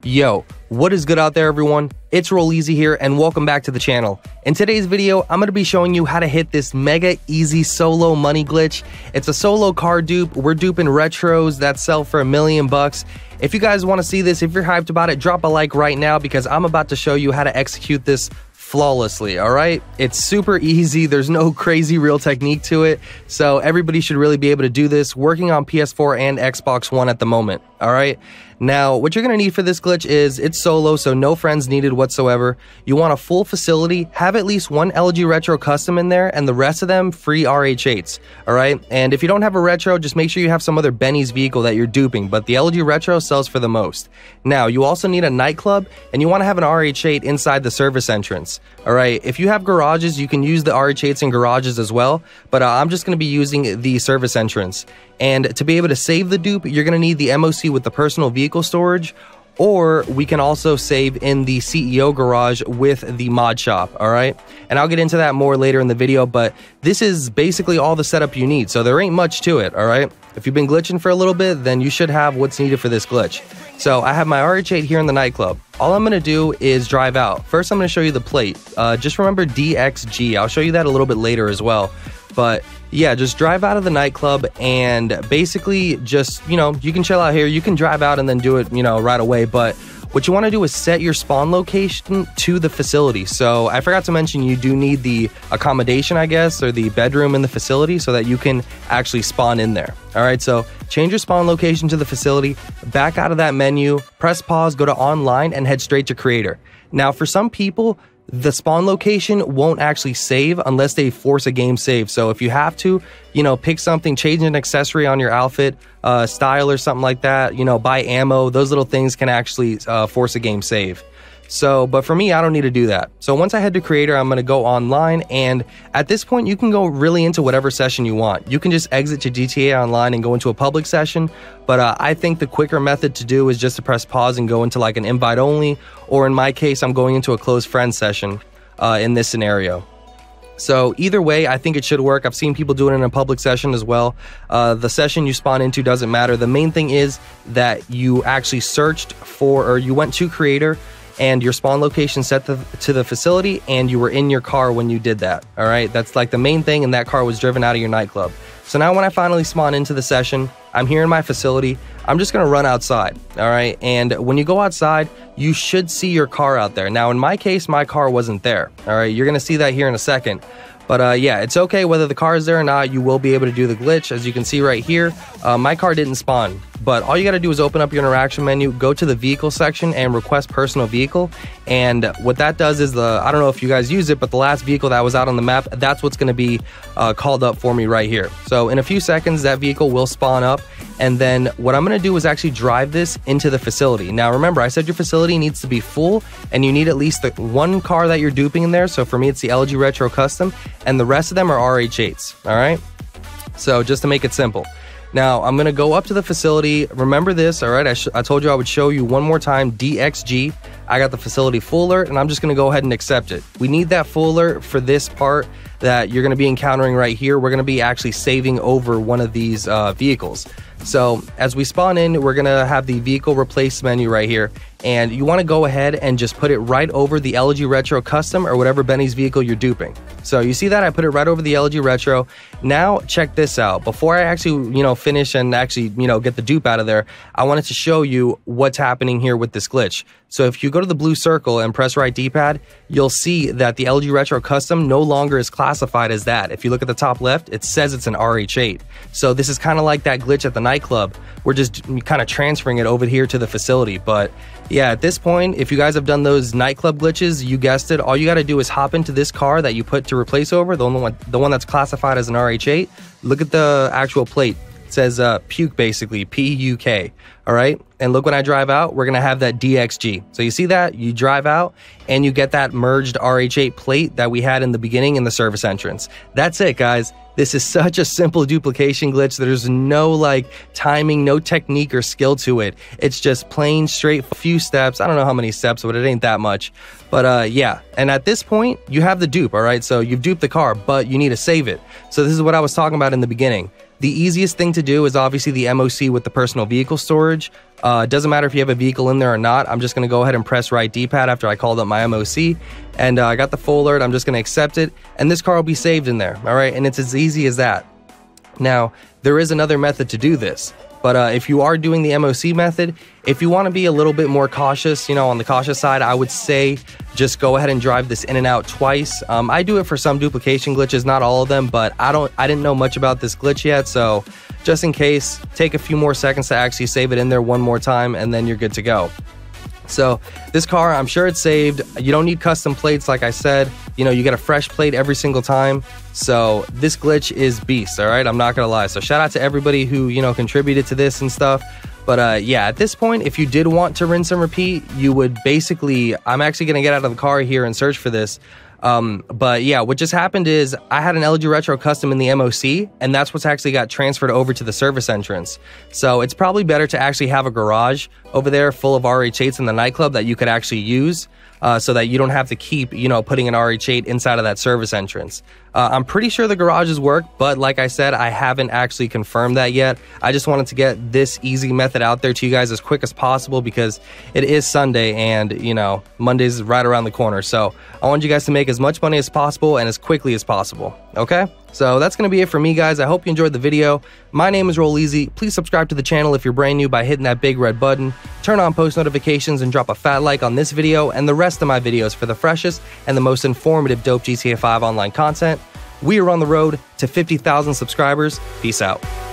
Yo, what is good out there, everyone? It's Rolleezy here, and welcome back to the channel. In today's video, I'm going to be showing you how to hit this mega easy solo money glitch. It's a solo car dupe. We're duping retros that sell for $1 million bucks. If you guys want to see this, if you're hyped about it, drop a like right now because I'm about to show you how to execute this flawlessly. All right, it's super easy. There's no crazy real technique to it, so everybody should really be able to do this. Working on PS4 and Xbox One at the moment. All right, now what you're gonna need for this glitch is it's solo, so no friends needed whatsoever. You want a full facility, have at least one LG Retro custom in there, and the rest of them free RH8s. All right, and if you don't have a retro, just make sure you have some other Benny's vehicle that you're duping, but the LG Retro sells for the most. Now you also need a nightclub, and you want to have an RH8 inside the service entrance. All right, if you have garages, you can use the RH8s in garages as well, but I'm just going to be using the service entrance. And to be able to save the dupe, you're going to need the MOC with the personal vehicle storage, or we can also save in the CEO garage with the mod shop. All right, and I'll get into that more later in the video, but this is basically all the setup you need, so there ain't much to it. All right, if you've been glitching for a little bit, then you should have what's needed for this glitch. So I have my RH8 here in the nightclub. All I'm going to do is drive out. First, I'm going to show you the plate. Just remember DXG. I'll show you that a little bit later as well. But yeah, just drive out of the nightclub and basically just, you can chill out here. You can drive out and then do it, right away. But what you want to do is set your spawn location to the facility. So I forgot to mention you do need the accommodation, I guess, or the bedroom in the facility so that you can actually spawn in there. All right, so change your spawn location to the facility, back out of that menu, press pause, go to online, and head straight to creator. Now, for some people, the spawn location won't actually save unless they force a game save. So if you have to, pick something, change an accessory on your outfit, style or something like that, buy ammo, those little things can actually force a game save. So, but for me, I don't need to do that. So once I head to creator, I'm going to go online, and at this point, you can go really into whatever session you want. You can just exit to GTA Online and go into a public session, but I think the quicker method to do is just to press pause and go into like an invite only, or in my case, I'm going into a closed friend session in this scenario. So either way, I think it should work. I've seen people do it in a public session as well. The session you spawn into doesn't matter. The main thing is that you actually searched for, or you went to creator, and your spawn location set to the facility, and you were in your car when you did that. All right, that's like the main thing, and that car was driven out of your nightclub. So now when I finally spawn into the session, I'm here in my facility. I'm just gonna run outside. All right, and when you go outside, you should see your car out there. Now in my case, my car wasn't there. All right, you're gonna see that here in a second. But yeah, it's okay whether the car is there or not. You will be able to do the glitch. As you can see right here, my car didn't spawn. But all you got to do is open up your interaction menu, go to the vehicle section, and request personal vehicle. And what that does is I don't know if you guys use it, but the last vehicle that was out on the map, that's what's going to be called up for me right here. So in a few seconds, that vehicle will spawn up. And then what I'm going to do is actually drive this into the facility. Now, remember, I said your facility needs to be full, and you need at least the one car that you're duping in there. So for me, it's the LG Retro Custom, and the rest of them are RH8s. All right. So just to make it simple. Now, I'm going to go up to the facility. Remember this, all right? I told you I would show you one more time, DXG. I got the facility full alert, and I'm just going to go ahead and accept it. We need that full alert for this part that you're going to be encountering right here. We're going to be actually saving over one of these vehicles. So as we spawn in, we're going to have the vehicle replace menu right here. And you want to go ahead and just put it right over the LG Retro Custom or whatever Benny's vehicle you're duping. So you see that I put it right over the LG Retro. Now check this out. Before I actually, finish and actually, get the dupe out of there, I wanted to show you what's happening here with this glitch. So if you go to the blue circle and press right D-pad, you'll see that the LG Retro Custom no longer is classified as that. If you look at the top left, it says it's an RH8. So this is kind of like that glitch at the nightclub. We're just kind of transferring it over here to the facility. But yeah, at this point, if you guys have done those nightclub glitches, you guessed it, all you got to do is hop into this car that you put to replace over, the one that's classified as an RH8. Look at the actual plate. It says puke, basically, P-U-K. All right, and look, when I drive out, we're gonna have that DXG. So you see that, you drive out and you get that merged RH8 plate that we had in the beginning in the service entrance. That's it, guys. This is such a simple duplication glitch. There's no timing, no technique or skill to it. It's just plain straight few steps. I don't know how many steps, but it ain't that much. But yeah, and at this point, you have the dupe, all right? So you've duped the car, but you need to save it. So this is what I was talking about in the beginning. The easiest thing to do is obviously the MOC with the personal vehicle storage. It doesn't matter if you have a vehicle in there or not. I'm just going to go ahead and press right D-pad after I called up my MOC. And I got the full alert. I'm just going to accept it. And this car will be saved in there. All right. And it's as easy as that. Now, there is another method to do this. But if you are doing the MOC method, if you want to be a little bit more cautious, you know, on the cautious side, I would say just go ahead and drive this in and out twice. I do it for some duplication glitches, not all of them, but I didn't know much about this glitch yet. So just in case, take a few more seconds to actually save it in there one more time, and then you're good to go. So this car, I'm sure it's saved. You don't need custom plates, like I said. You know, you get a fresh plate every single time. So this glitch is beast, all right? I'm not gonna lie. So shout out to everybody who, you know, contributed to this and stuff. But yeah, at this point, if you did want to rinse and repeat, you would basically, I'm actually gonna get out of the car here and search for this. But yeah, what just happened is I had an LG Retro Custom in the MOC, and that's what's actually got transferred over to the service entrance. So it's probably better to actually have a garage over there full of RH8s in the nightclub that you could actually use, so that you don't have to keep, you know, putting an RH8 inside of that service entrance. I'm pretty sure the garages work, but like I said, I haven't actually confirmed that yet. I just wanted to get this easy method out there to you guys as quick as possible because it is Sunday and, you know, Monday's right around the corner. So I want you guys to make as much money as possible and as quickly as possible, okay? So that's going to be it for me, guys. I hope you enjoyed the video. My name is Rolleezy. Please subscribe to the channel if you're brand new by hitting that big red button. Turn on post notifications and drop a fat like on this video and the rest of my videos for the freshest and the most informative dope GTA 5 online content. We are on the road to 50,000 subscribers. Peace out.